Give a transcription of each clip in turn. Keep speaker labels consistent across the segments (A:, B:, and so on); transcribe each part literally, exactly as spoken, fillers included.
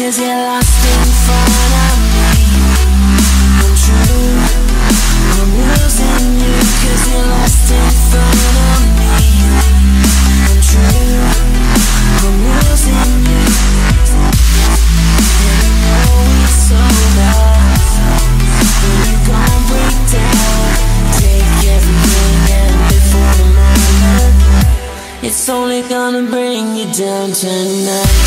A: 'cause you're lost in front of me. I'm true, I'm losing you 'cause you're lost in front of me. I'm true, I'm losing you. And I know it's over when you gon' break down. Take everything and live for the moment. It's only gonna bring you down tonight.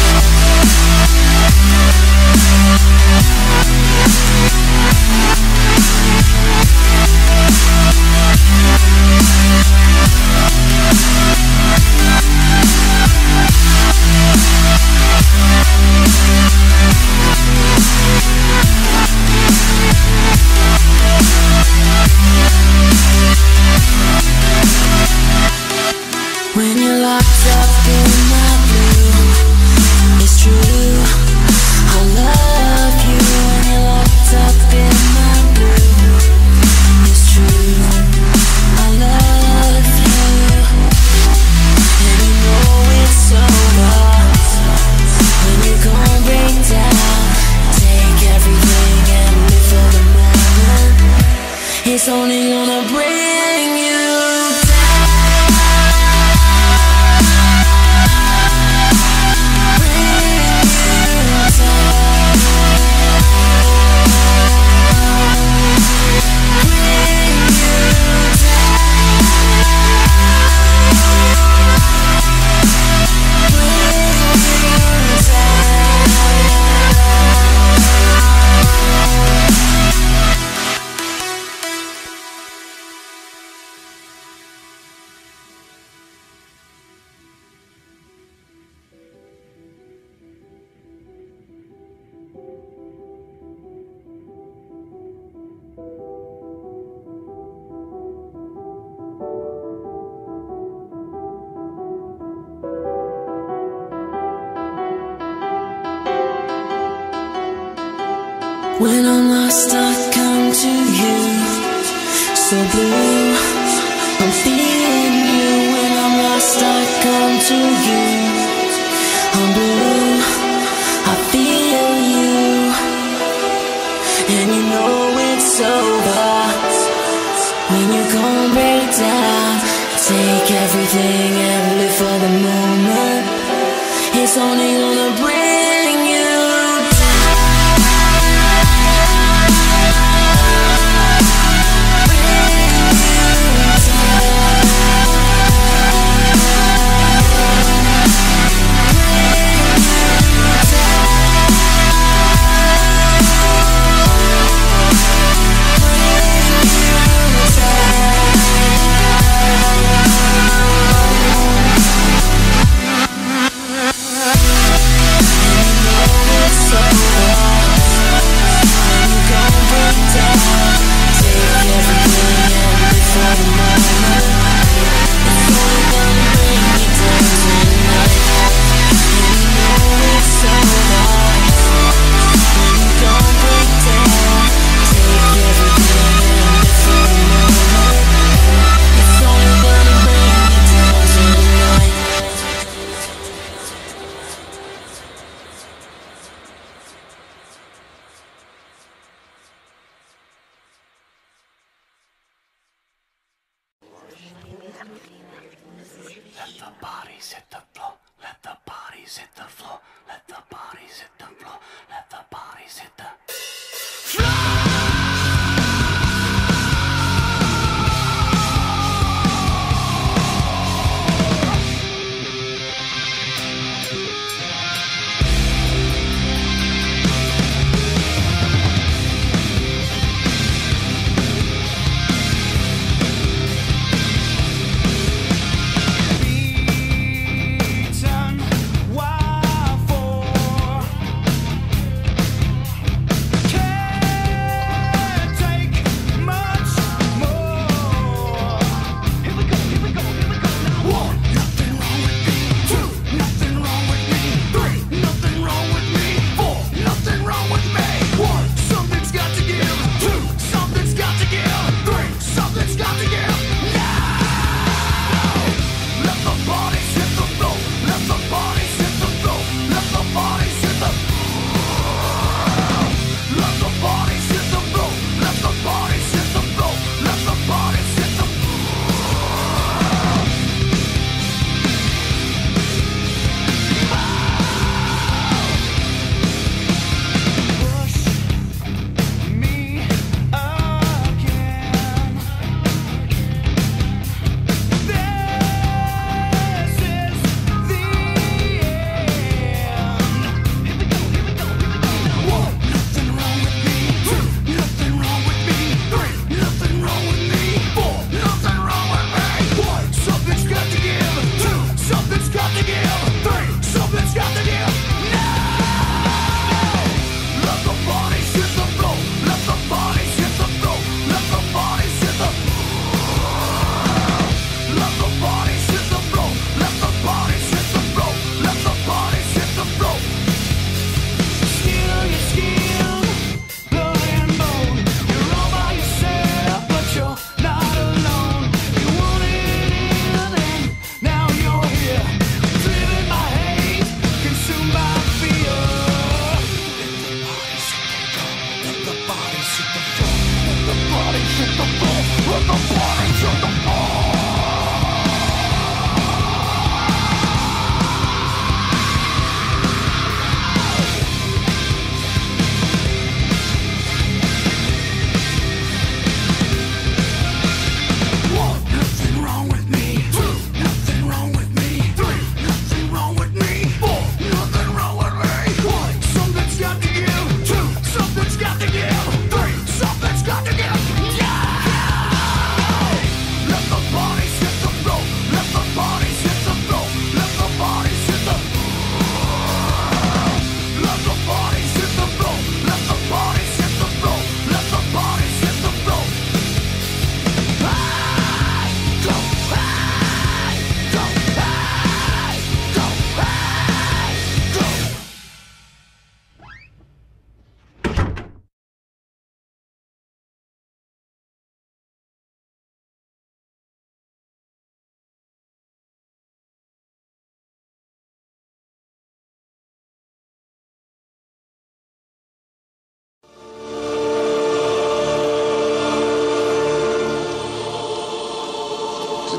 A: When you're locked up in my blue, it's true, I love you. When you're locked up in my blue, it's true, I love you. And you know it's over when you gon' break down. Take everything and live for the moment. It's only gonna bring you. When I'm lost, I come to you. So blue, I'm feeling you. When I'm lost, I come to you. I'm blue, I feel you. And you know it's over when you gon' break down. Take everything and live for the moment. It's only gonna bring you.
B: Let the bodies hit the floor. Let the bodies hit the floor. Let the bodies hit the floor. Let the bodies hit the floor.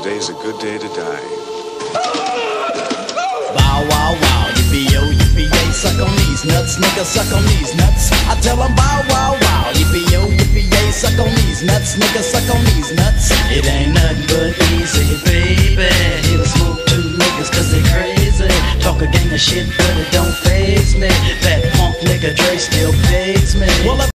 C: Today's a good day to die.
D: Bow wow wow, yippee yo, yippee yay, suck on these nuts, nigga, suck on these nuts. I tell them bow wow wow, yippee yo, yippee yay, suck on these nuts, nigga, suck on these nuts. It ain't nothing but easy, baby. Here to smoke two niggas cause they crazy. Talk a gang of shit but it don't faze me. That punk nigga Dre still pays me. Well,